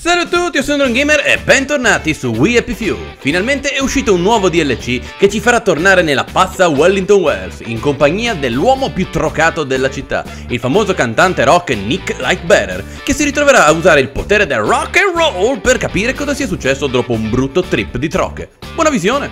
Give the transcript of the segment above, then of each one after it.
Salve a tutti, io sono Drone Gamer e bentornati su We Happy Few. Finalmente è uscito un nuovo DLC che ci farà tornare nella pazza Wellington Wells in compagnia dell'uomo più trocato della città, il famoso cantante rock Nick Lightbearer, che si ritroverà a usare il potere del rock and roll per capire cosa sia successo dopo un brutto trip di troche. Buona visione!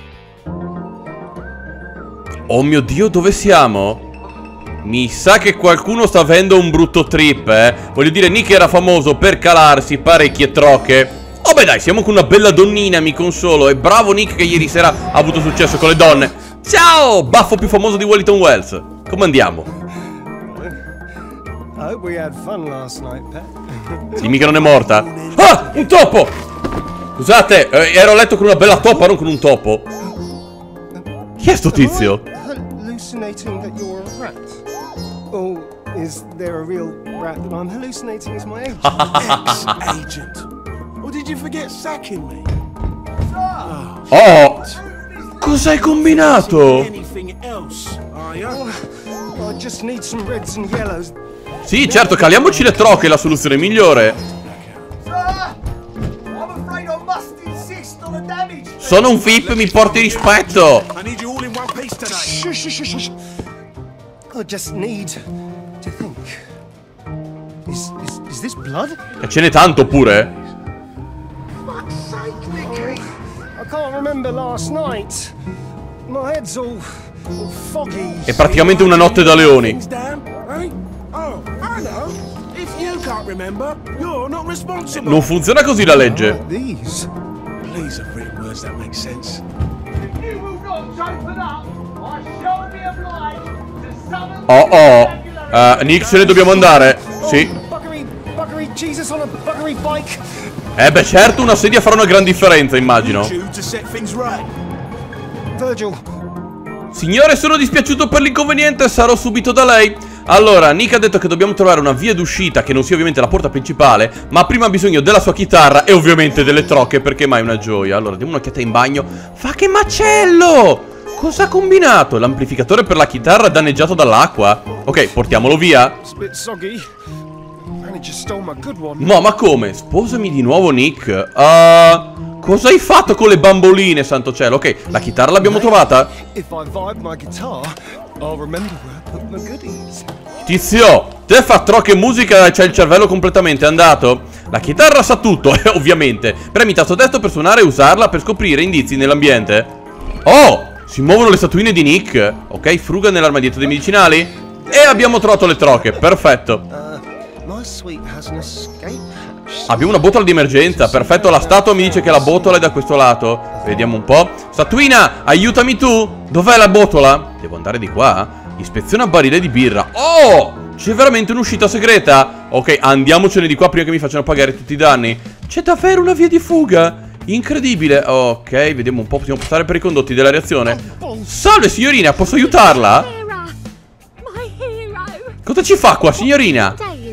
Oh mio Dio, dove siamo? Mi sa che qualcuno sta avendo un brutto trip, Voglio dire, Nick era famoso per calarsi parecchie troche. Oh beh dai, siamo con una bella donnina, mi consolo. E bravo Nick che ieri sera ha avuto successo con le donne. Ciao, baffo più famoso di Wellington Wells. Come andiamo? Dimmi che non è morta. Ah, un topo! Scusate, ero a letto con una bella toppa, non con un topo. Chi è sto tizio? Oh, is there a real rat that I'm hallucinating as my agent? Ex-agent. Or did you forget sacking me? Oh! Cosa hai combinato? Anything else, are you? Oh, I just need some reds and yellows. Sì, certo, caliamoci le troche, è la soluzione migliore. Sono un VIP, mi porti rispetto. I need you all in one piece today. Shush. I just need to think. Is this blood? E ce n'è tanto pure. Fuck's sake, Nicky! I can't remember last night. My head's all foggy. È praticamente una notte da leoni. Things down, eh? Oh, I know. If you can't remember, you're not responsible. Non funziona così la legge. These. Please have written words that make sense. You will not open up. I shall be obliged to summon Oh. Nick, ce ne dobbiamo andare. Sì. Buggery Jesus on a buggery bike. Beh, certo, una sedia farà una gran differenza, immagino. You to set things right. Virgil. Signore, sono dispiaciuto per l'inconveniente, sarò subito da lei. Allora, Nick ha detto che dobbiamo trovare una via d'uscita che non sia ovviamente la porta principale, ma prima ha bisogno della sua chitarra e ovviamente delle troche, perché mai una gioia. Allora, diamo un'occhiata in bagno. Fa che macello! Cosa ha combinato? L'amplificatore per la chitarra è danneggiato dall'acqua. Ok, portiamolo via. No, ma come? Sposami di nuovo, Nick. Cosa hai fatto con le bamboline, santo cielo? Ok, la chitarra l'abbiamo trovata. Tizio, te fa troche musica e c'hai il cervello completamente andato. La chitarra sa tutto, ovviamente. Premi tasto destro per suonare e usarla per scoprire indizi nell'ambiente. Oh, si muovono le statuine di Nick. Ok, fruga nell'armadietto dei medicinali. E abbiamo trovato le troche, perfetto. Abbiamo una botola di emergenza, perfetto, la statua mi dice che la botola è da questo lato. Vediamo un po'. Statuina, aiutami tu. Dov'è la botola? Devo andare di qua. Ispeziona barile di birra. Oh, c'è veramente un'uscita segreta. Ok, andiamocene di qua prima che mi facciano pagare tutti i danni. C'è davvero una via di fuga. Incredibile. Ok, vediamo un po', possiamo passare per i condotti della reazione. Salve signorina, posso aiutarla? Cosa ci fa qua, signorina?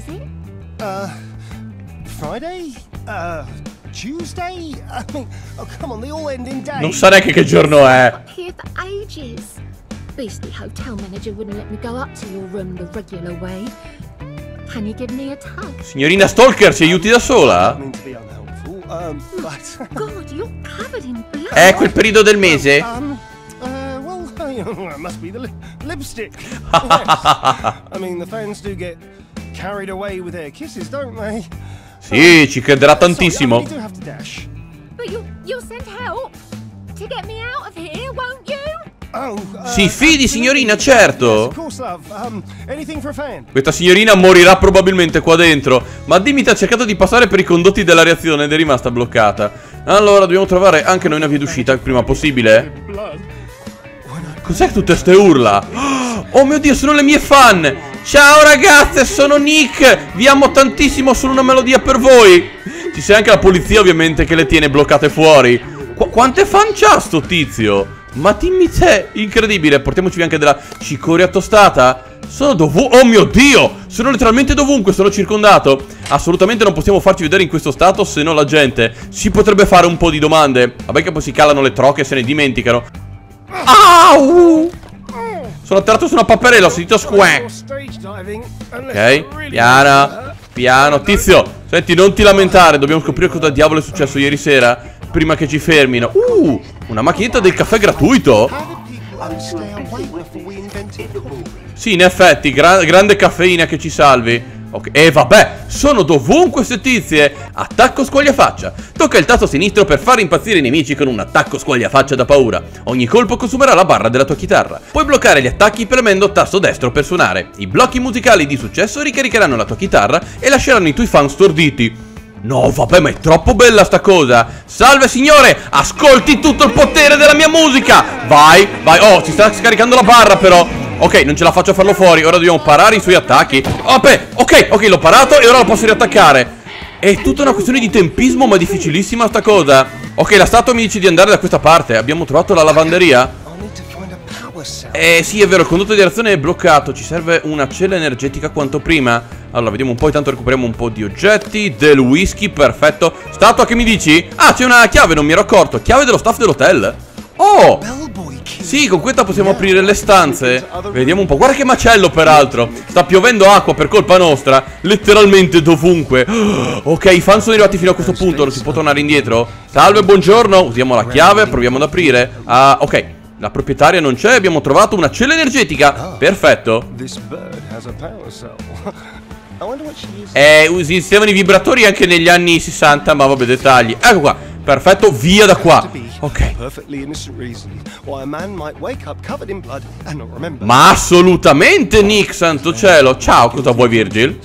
Friday? Tuesday? I mean, oh come on, they all end in day. Non sa neanche che giorno è. Here for ages. Beastly hotel manager wouldn't let me go up to your room the regular way. Can you give me a tug? Signorina Stalker, ci aiuti da sola? I mean to be unhelpful, but God, you're covered in blood. È quel periodo del mese? Well, it must be the lipstick. I mean, the fans do get carried away with their kisses, don't they? Sì, ci crederà tantissimo. Sorry, I do have to dash. But you'll send help to get me out of here, won't you? Oh, Si fidi, signorina, certo. Of course, love. Anything for a fan. Questa signorina morirà probabilmente qua dentro. Ma Dimitra ha cercato di passare per i condotti della reazione ed è rimasta bloccata. Allora dobbiamo trovare anche noi una via d'uscita il prima possibile. Cos'è tutte ste urla? Oh mio Dio, sono le mie fan. Ciao ragazze, sono Nick. Vi amo tantissimo, solo una melodia per voi. Ci sia anche la polizia ovviamente che le tiene bloccate fuori. Quante fan c'ha sto tizio? Ma dimmi te, incredibile. Portiamoci anche della cicoria tostata. Sono dovunque. Oh mio Dio, sono letteralmente dovunque, sono circondato. Assolutamente non possiamo farci vedere in questo stato, se no la gente si potrebbe fare un po' di domande. Vabbè che poi si calano le troche e se ne dimenticano. Au! Sono atterrato su una paperella, ho sentito squack. Ok, piano, piano. Tizio, Senti, non ti lamentare, dobbiamo scoprire cosa diavolo è successo ieri sera prima che ci fermino. Una macchinetta del caffè gratuito? Sì, in effetti, grande caffeina che ci salvi. Ok, e vabbè, sono dovunque queste tizie. Attacco squagliafaccia. Tocca il tasto sinistro per far impazzire i nemici con un attacco squagliafaccia da paura. Ogni colpo consumerà la barra della tua chitarra. Puoi bloccare gli attacchi premendo tasto destro per suonare. I blocchi musicali di successo ricaricheranno la tua chitarra e lasceranno i tuoi fan storditi. No, vabbè, ma è troppo bella sta cosa. Salve signore, ascolti tutto il potere della mia musica. Vai, vai, oh, si sta scaricando la barra però. Ok, non ce la faccio a farlo fuori. Ora dobbiamo parare i suoi attacchi. Ok, l'ho parato e ora lo posso riattaccare. È tutta una questione di tempismo, ma è difficilissima sta cosa. Ok, la statua mi dice di andare da questa parte. Abbiamo trovato la lavanderia? Sì, è vero, il condotto di reazione è bloccato. Ci serve una cella energetica quanto prima. Allora, vediamo un po', intanto recuperiamo un po' di oggetti. Del whisky, perfetto. Statua, che mi dici? Ah, c'è una chiave, non mi ero accorto. Chiave dello staff dell'hotel. Oh! Sì, con questa possiamo aprire le stanze. Vediamo un po'. Guarda che macello, peraltro. Sta piovendo acqua per colpa nostra. Letteralmente dovunque. Ok, i fan sono arrivati fino a questo punto. Non si può tornare indietro. Salve, buongiorno. Usiamo la chiave, proviamo ad aprire. Ok, la proprietaria non c'è. Abbiamo trovato una cella energetica. Perfetto. Esistevano i vibratori anche negli anni 60. Ma vabbè, dettagli. Ecco qua. Perfetto, via da qua. Ok. Ma assolutamente, Nick, santo cielo. Ciao, cosa vuoi, Virgil?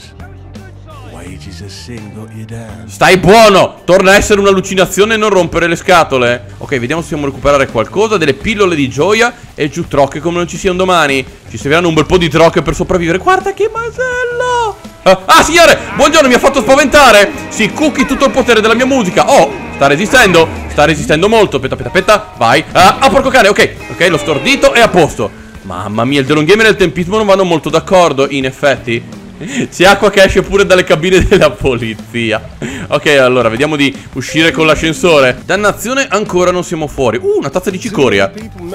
Stai buono. Torna a essere un'allucinazione e non rompere le scatole. Ok, vediamo se possiamo recuperare qualcosa. Delle pillole di gioia e giù trocche come non ci sia un domani. Ci serviranno un bel po' di trocche per sopravvivere. Guarda che masello. Ah, signore, buongiorno, mi ha fatto spaventare. Sì, cookie, tutto il potere della mia musica. Oh, sta resistendo molto. Aspetta, vai. Porco cane, ok, l'ho stordito e a posto. Mamma mia, il delongame e il tempismo non vanno molto d'accordo, in effetti. C'è acqua che esce pure dalle cabine della polizia. Ok, allora, vediamo di uscire con l'ascensore. Dannazione, ancora non siamo fuori. Una tazza di cicoria.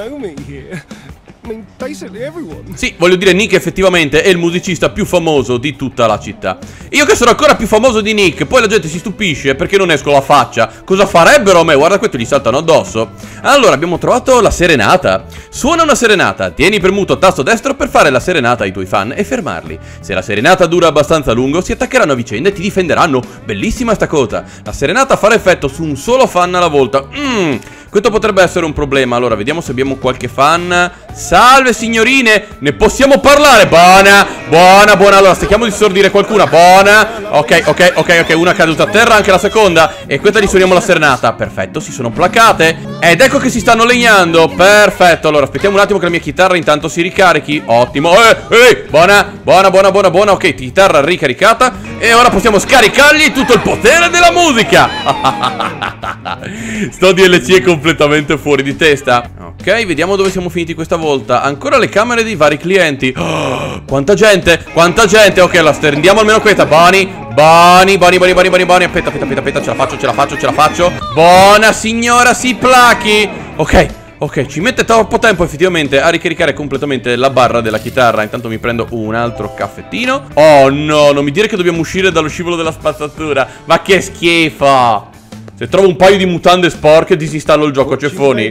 Sì, voglio dire, Nick effettivamente è il musicista più famoso di tutta la città. Io che sono ancora più famoso di Nick. Poi la gente si stupisce perché non esco la faccia. Cosa farebbero a me? Guarda, questo gli saltano addosso. Allora, abbiamo trovato la serenata. Suona una serenata. Tieni premuto tasto destro per fare la serenata ai tuoi fan e fermarli. Se la serenata dura abbastanza a lungo, si attaccheranno a vicenda e ti difenderanno. Bellissima sta cosa. La serenata farà effetto su un solo fan alla volta. Questo potrebbe essere un problema. Allora, vediamo se abbiamo qualche fan. Salve signorine, ne possiamo parlare? Buona. Allora, cerchiamo di stordire qualcuna. Buona. Ok, una caduta a terra, anche la seconda. E questa gli suoniamo la serenata. Perfetto, si sono placate. Ed ecco che si stanno legnando. Perfetto, allora aspettiamo un attimo che la mia chitarra intanto si ricarichi. Ottimo. Buona. Ok, chitarra ricaricata. E ora possiamo scaricargli tutto il potere della musica. Sto DLC è completamente fuori di testa. Ok, vediamo dove siamo finiti questa volta. Ancora le camere dei vari clienti. Quanta gente. Ok, la stendiamo almeno questa. Boni. Aspetta, ce la faccio. Buona signora, si plachi. Ok, ci mette troppo tempo effettivamente a ricaricare completamente la barra della chitarra. Intanto mi prendo un altro caffettino. Oh no, non mi dire che dobbiamo uscire dallo scivolo della spazzatura. Ma che schifo. Se trovo un paio di mutande sporche disinstallo il gioco, ceffoni.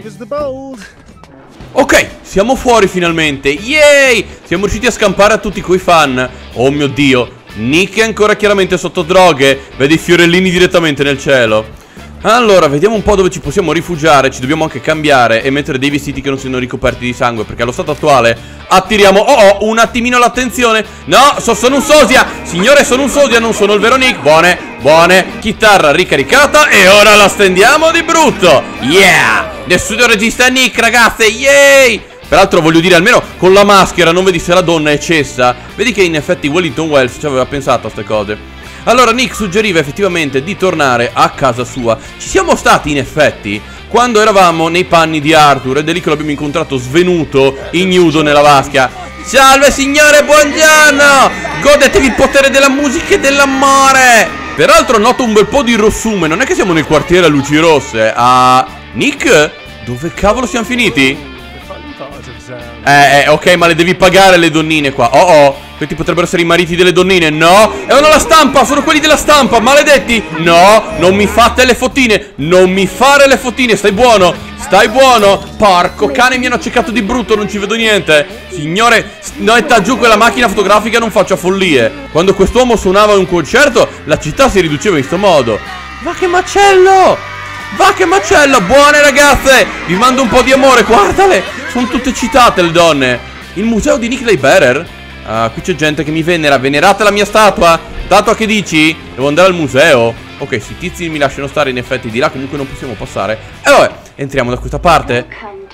Ok, siamo fuori finalmente. Yay! Siamo riusciti a scampare a tutti quei fan. Oh mio Dio, Nick è ancora chiaramente sotto droghe. Vede i fiorellini direttamente nel cielo. Allora, vediamo un po' dove ci possiamo rifugiare. Ci dobbiamo anche cambiare e mettere dei vestiti che non siano ricoperti di sangue, perché allo stato attuale attiriamo un attimino l'attenzione. No, sono un sosia. Signore, sono un sosia, non sono il vero Nick. Buone, chitarra ricaricata. E ora la stendiamo di brutto. Yeah, nessuno regista Nick, ragazze. Yay. Peraltro voglio dire, almeno con la maschera non vedi se la donna è cessa. Vedi che in effetti Wellington Wells ci aveva pensato a ste cose. Allora Nick suggeriva effettivamente di tornare a casa sua. Ci siamo stati in effetti quando eravamo nei panni di Arthur, ed è lì che l'abbiamo incontrato svenuto, ignudo nella vasca. Salve signore, buongiorno. Godetevi il potere della musica e dell'amore. Peraltro noto un bel po' di rossume. Non è che siamo nel quartiere a luci rosse. Nick? Dove cavolo siamo finiti? Ok, ma le devi pagare le donnine qua. Questa Questi potrebbero essere i mariti delle donnine. No, è una la stampa, sono quelli della stampa, maledetti. No, non mi fate le fottine. Non mi fare le fottine, stai buono. Stai buono. Porco cane, mi hanno accecato di brutto, non ci vedo niente. Signore, metta giù quella macchina fotografica, non faccia follie. Quando quest'uomo suonava un concerto, la città si riduceva in sto modo. Ma che macello! Va che macello! Buone ragazze! Vi mando un po' di amore, guardale! Sono tutte citate le donne. Il museo di Nick Leiberer? Ah, qui c'è gente che mi venera. Venerate la mia statua? Statua che dici? Devo andare al museo? Ok, sì, tizi mi lasciano stare, in effetti di là comunque non possiamo passare. E vabbè, entriamo da questa parte.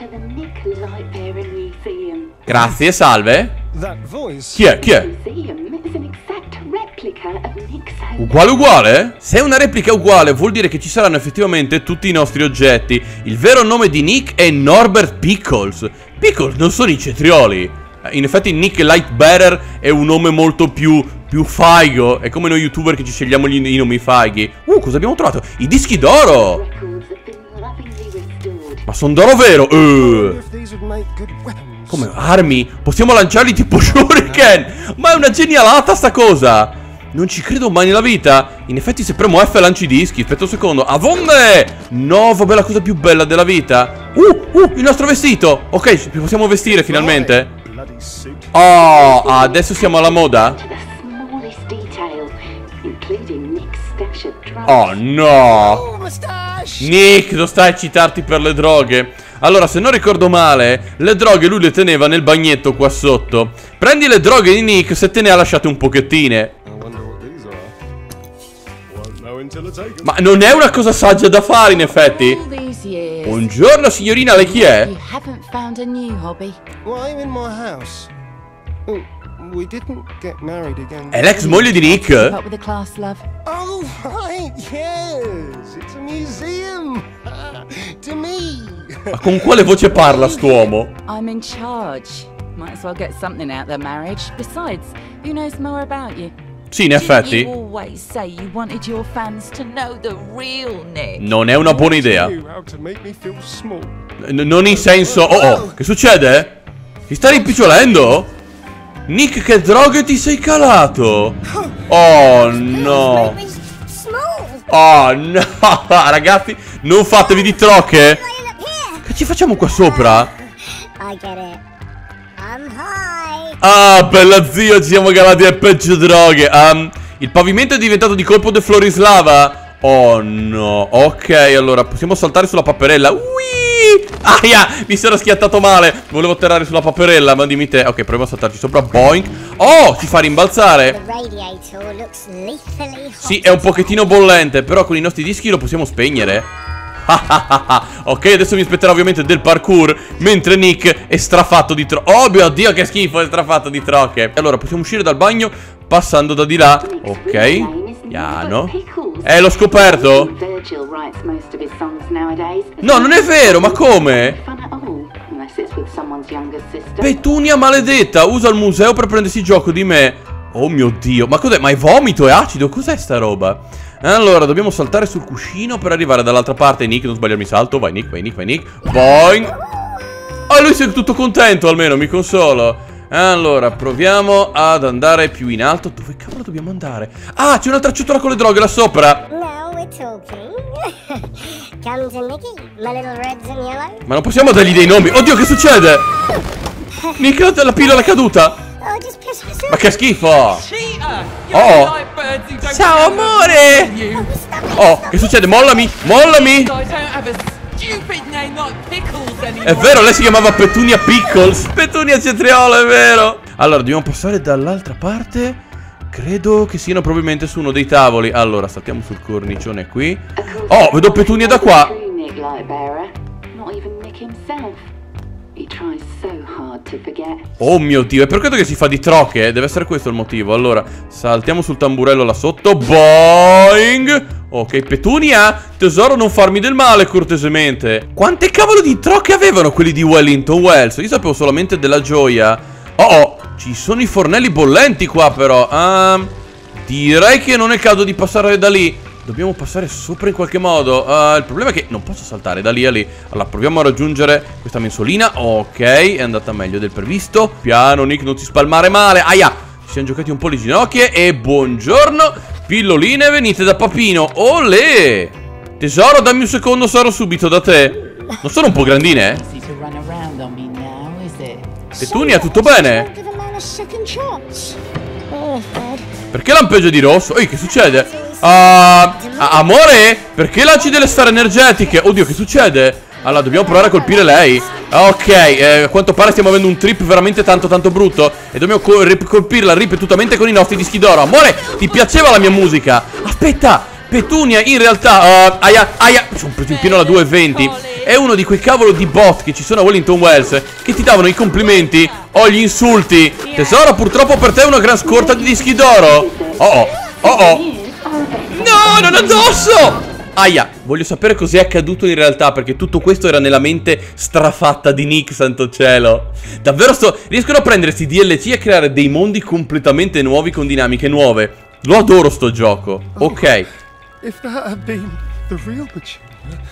Grazie, salve. Chi è? Chi è? Uguale uguale? Se è una replica uguale vuol dire che ci saranno effettivamente tutti i nostri oggetti. Il vero nome di Nick è Norbert Pickles. Pickles non sono i cetrioli. In effetti Nick Lightbearer è un nome molto più faigo. È come noi youtuber che ci scegliamo i nomi faighi. Cosa abbiamo trovato? I dischi d'oro. Ma sono d'oro vero? Come armi? Possiamo lanciarli tipo shuriken. Ma è una genialata sta cosa. Non ci credo mai nella vita. In effetti se premo F lanci i dischi. Aspetta un secondo. Avonde! No, vabbè, la cosa più bella della vita. Il nostro vestito. Ok, ci possiamo vestire finalmente. Oh, adesso siamo alla moda. Oh no. Nick, non stai a citarti per le droghe. Allora, se non ricordo male, le droghe lui le teneva nel bagnetto qua sotto. Prendi le droghe di Nick se te ne ha lasciate un pochettine. Ma non è una cosa saggia da fare, in effetti. Buongiorno, signorina, lei chi è? È l'ex moglie di Nick? Oh, right, yes. It's a museum. To me. Ma con quale voce parla st'uomo? I'm in charge. Might as well get something out of the marriage. Besides, who knows more about you? Sì, in effetti. Non è una buona idea. Non in senso... Oh, che succede? Ti stai rimpicciolendo? Nick, che droghe ti sei calato? Oh no. Oh no. Ragazzi, non fatevi di trocche. Che ci facciamo qua sopra? Ah, bella zio, ci siamo calati a peggio droghe. Il pavimento è diventato di colpo de Florislava. Oh no. Ok, allora possiamo saltare sulla paperella. Aia, mi sono schiattato male. Volevo atterrare sulla paperella, ma dimmi te. Ok, proviamo a saltarci sopra. Boink. Oh, ci fa rimbalzare. Sì, è un pochettino bollente, però con i nostri dischi lo possiamo spegnere. Ok, adesso mi aspetterà ovviamente del parkour, mentre Nick è strafatto di trocche. Oh mio Dio, che schifo, è strafatto di trocche. Allora, possiamo uscire dal bagno passando da di là. Ok, piano. L'ho scoperto. No, non è vero, ma come? Petunia maledetta, usa il museo per prendersi gioco di me. Oh mio Dio, ma cos'è? Ma è vomito, è acido, cos'è sta roba? Allora, dobbiamo saltare sul cuscino per arrivare dall'altra parte. Nick, non sbagliarmi salto. Vai Nick, vai Nick, vai Nick. Boing. Oh, lui sei tutto contento, almeno, mi consolo. Allora, proviamo ad andare più in alto. Dove cavolo dobbiamo andare? Ah, c'è un'altra ciotola con le droghe là sopra. Ma non possiamo dargli dei nomi. Oddio, che succede? Nick, la pillola è caduta. Ma che schifo. Oh. Ciao amore. Oh, che succede? Mollami, mollami. È vero, lei si chiamava Petunia Pickles. Petunia Cetriolo, è vero. Allora, dobbiamo passare dall'altra parte. Credo che siano probabilmente su uno dei tavoli. Allora, saltiamo sul cornicione qui. Oh, vedo Petunia da qua. Oh mio Dio, è per quello che si fa di trocche, deve essere questo il motivo. Allora, saltiamo sul tamburello là sotto. Boing. Ok, Petunia, tesoro, non farmi del male, cortesemente. Quante cavolo di trocche avevano quelli di Wellington Wells? Io sapevo solamente della gioia. Oh, ci sono i fornelli bollenti qua però. Direi che non è caso di passare da lì. Dobbiamo passare sopra in qualche modo. Il problema è che non posso saltare da lì a lì. Allora, proviamo a raggiungere questa mensolina. Ok, è andata meglio del previsto. Piano, Nick, non ti spalmare male. Aia, Ci siamo giocati un po' le ginocchia. E buongiorno, pilloline, venite da Papino. Olè! Tesoro, dammi un secondo, sarò subito da te. Non sono un po' grandine? Petunia, tutto bene? Perché lampeggia di rosso? Ehi, che succede? Amore? Perché lanci delle sfere energetiche? Oddio, che succede? Allora, dobbiamo provare a colpire lei. Ok, a quanto pare stiamo avendo un trip veramente tanto brutto. E dobbiamo colpirla ripetutamente con i nostri dischi d'oro. Amore, ti piaceva la mia musica? Aspetta, Petunia, in realtà sono preso in pieno la 220. È uno di quei cavolo di bot che ci sono a Wellington Wells, che ti davano i complimenti o gli insulti. Tesoro, purtroppo per te è una gran scorta di dischi d'oro. Oh. No, non addosso! Aia, voglio sapere cos'è accaduto in realtà, perché tutto questo era nella mente strafatta di Nick, santo cielo. Davvero riescono a prendere questi DLC e a creare dei mondi completamente nuovi con dinamiche nuove. Lo adoro sto gioco. Ok. If that had been the real Petunia.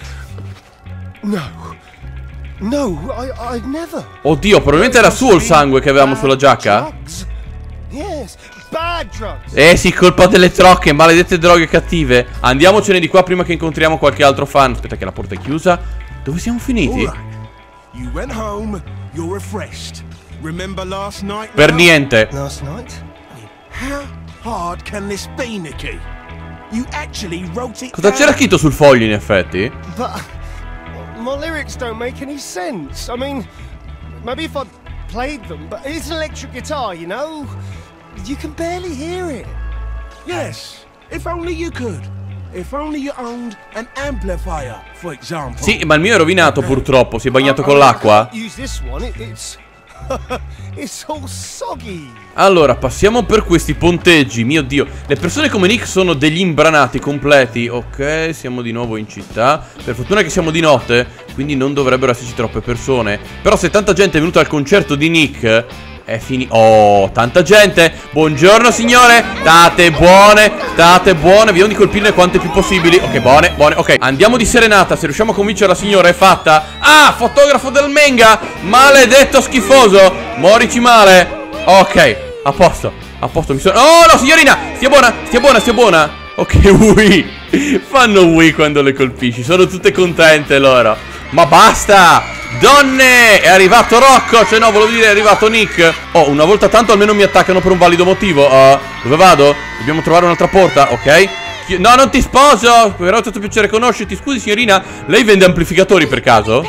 No, I'd never. Oddio, probabilmente era suo il sangue che avevamo sulla giacca. Yes, bad drugs. Sì, colpa delle trocche, maledette droghe cattive. Andiamocene di qua prima che incontriamo qualche altro fan. Aspetta che la porta è chiusa. Dove siamo finiti? You went home, you're refreshed. Remember last night? Per niente. Last night? How hard can this be, Nicky? You actually wrote it Cosa c'era scritto sul foglio in effetti? But my lyrics don't make any sense. I mean, maybe if I played them, but it's an electric guitar, you know? You can barely hear it. Yes, if only you could. If only you owned an amplifier, for example. Sì, ma il mio è rovinato purtroppo, si è bagnato con l'acqua. Use this one, it's all soggy. Allora, passiamo per questi ponteggi. Mio Dio, le persone come Nick sono degli imbranati completi. Ok, siamo di nuovo in città. Per fortuna che siamo di notte, quindi non dovrebbero esserci troppe persone. Però se tanta gente è venuta al concerto di Nick, è finito. Oh, tanta gente. Buongiorno signore. State buone. Vediamo di colpirne quante più possibili. Ok, buone. Ok, andiamo di serenata. Se riusciamo a convincere la signora è fatta. Ah, fotografo del manga. Maledetto schifoso. Morici male. Ok, a posto. Mi sono... Oh no, signorina. Stia buona. Ok, ui. Fanno ui quando le colpisci. Sono tutte contente loro. Ma basta. Donne, è arrivato Rocco. Cioè no, volevo dire è arrivato Nick. Oh, una volta tanto almeno mi attaccano per un valido motivo. Dove vado? Dobbiamo trovare un'altra porta, ok? No, non ti sposo. Però è stato piacere conoscerti. Scusi signorina, lei vende amplificatori per caso?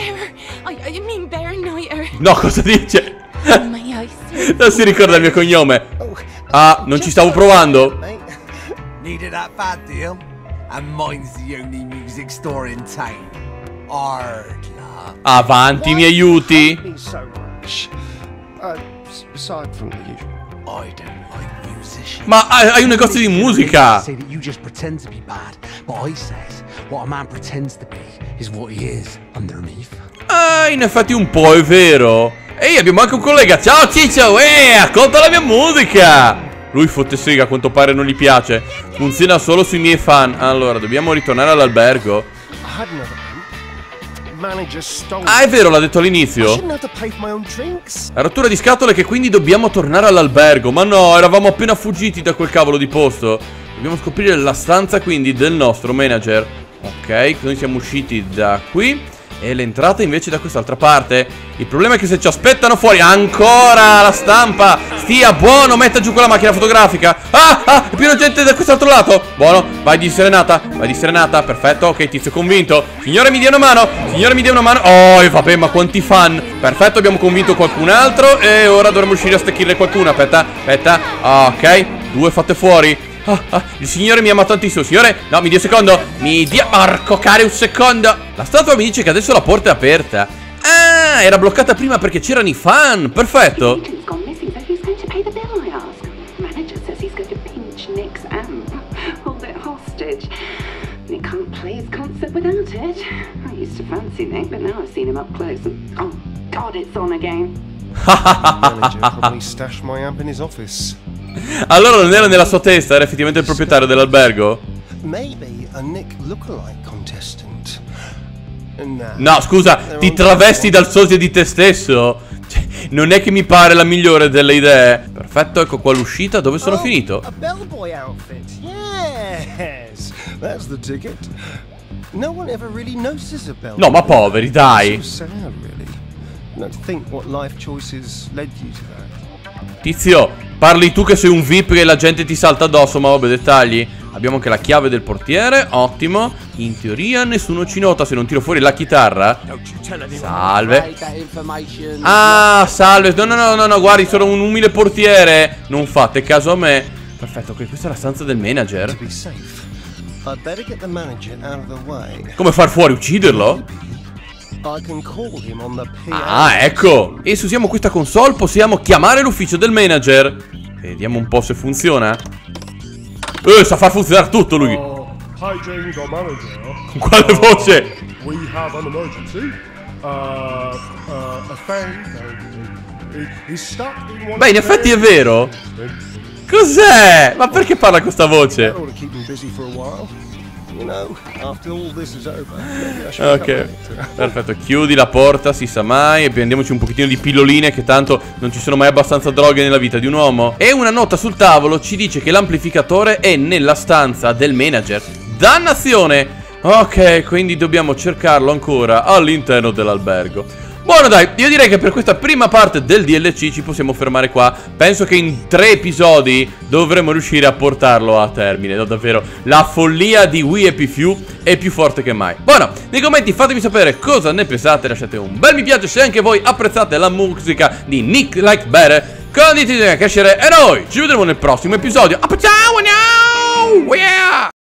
No, cosa dice? Non si ricorda il mio cognome. Ah, non ci stavo provando. Needed that bad deal? And mine's the only music store in town. Avanti, mi aiuti. So much. Aside from the usual. I don't like musicians. Ma hai un negozio di musica. Say that you just pretend to be bad, but I says what a man pretends to be is what he is underneath. In effetti un po' è vero. Ehi, abbiamo anche un collega. Ciao Ciccio, ascolta la mia musica. Lui fotte sega, a quanto pare non gli piace. Funziona solo sui miei fan. Allora, dobbiamo ritornare all'albergo. Ah, è vero, l'ha detto all'inizio. La rottura di scatole che quindi dobbiamo tornare all'albergo. Ma no, eravamo appena fuggiti da quel cavolo di posto. Dobbiamo scoprire la stanza quindi del nostro manager. Ok, noi siamo usciti da qui e l'entrata invece da quest'altra parte. Il problema è che se ci aspettano fuori. Ancora la stampa. Stia buono, metta giù quella macchina fotografica. È pieno di gente da quest'altro lato. Buono, vai di serenata. Perfetto, ok, tizio convinto. Signore mi dia una mano. Oh, e vabbè, ma quanti fan. Perfetto, abbiamo convinto qualcun altro. E ora dovremmo riuscire a stecchirne qualcuno. Aspetta. Ok, 2 fatte fuori. Il signore mi ama tantissimo. Signore, no, mi dia un secondo. Porco care, un secondo. La statua mi dice che adesso la porta è aperta. Ah, era bloccata prima perché c'erano i fan. Perfetto. Nick can't play his concert without it. I used to fancy Nick, but now I've seen him up close and oh god, it's on again. Manager probably stashed my amp in his office. Allora non era nella sua testa, era effettivamente il proprietario dell'albergo. Maybe a Nick lookalike contestant. No, scusa, ti travesti dal sosia di te stesso. non è che mi pare la migliore delle idee. Perfetto, ecco qua l'uscita. Dove sono finito? A bellboy outfit. Yes, that's the ticket. No one ever really notices a bellboy. No, ma poveri, dai. So sad, really. Don't think what life choices led you to that. Tizio, parli tu che sei un VIP e la gente ti salta addosso, ma vabbè, dettagli. Abbiamo anche la chiave del portiere, ottimo. In teoria nessuno ci nota se non tiro fuori la chitarra. Salve. Ah, salve. No, guardi, sono un umile portiere. Non fate caso a me. Perfetto, ok, questa è la stanza del manager. Come far fuori? Ucciderlo? Ah, ecco. E se usiamo questa console possiamo chiamare l'ufficio del manager. Vediamo un po' se funziona. Sa far funzionare tutto lui. Hi James, our manager. Con quale voce? We have an emergency. A fan. He's stuck in one. Beh, in effetti è vero. Cos'è? Ma perché parla con sta voce? Ok, perfetto, chiudi la porta, si sa mai. E prendiamoci un pochettino di pilloline, che tanto non ci sono mai abbastanza droghe nella vita di un uomo. E una nota sul tavolo ci dice che l'amplificatore è nella stanza del manager. Dannazione! Ok, quindi dobbiamo cercarlo ancora all'interno dell'albergo. Buono dai, io direi che per questa prima parte del DLC ci possiamo fermare qua. Penso che in 3 episodi dovremo riuscire a portarlo a termine. No, davvero, la follia di We Happy Few è più forte che mai. Buono, nei commenti fatemi sapere cosa ne pensate. Lasciate un bel mi piace se anche voi apprezzate la musica di Nick Like Better. Condividete a crescere e noi ci vedremo nel prossimo episodio. Ciao, yeah!